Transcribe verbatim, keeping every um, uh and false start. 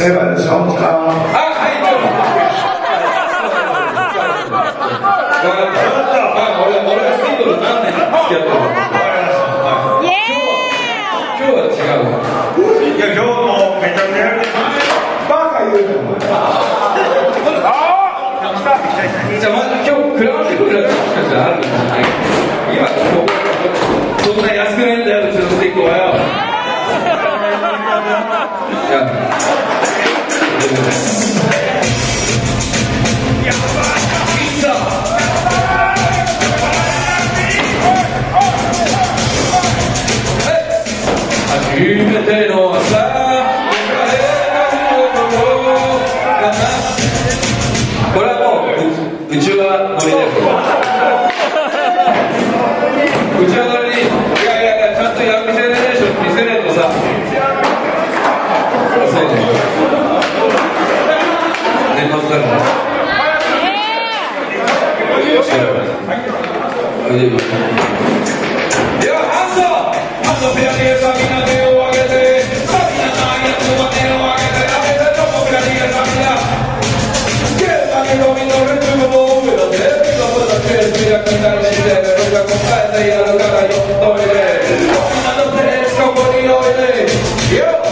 例えばでしょうか。あ、 はい、ちょっと。あ、俺、俺がスキットル何年付き合ってるの。今日は違う。 いや、今日もめちゃくちゃやる。バカ言うても。ああ。 じゃあ、まず今日クラウドクラウドしかじゃあるんじゃない。今こうそんな安くないんだよ、うちのスティックはよ。いや。初めての朝これはもううちはノリでうちはノリにいやいやいやちゃんとやる見せれないでしょ見せないとさ年末だからではハンドハンドペアリーさんみんな手を挙げてさあみんな何やつも手を挙げてあげてどこペアリーさんみんなゲームだけのみんなレッドも上だって今まだケースやきなりして俺が答えてやるからよっといでみんなのペースここにおいでよ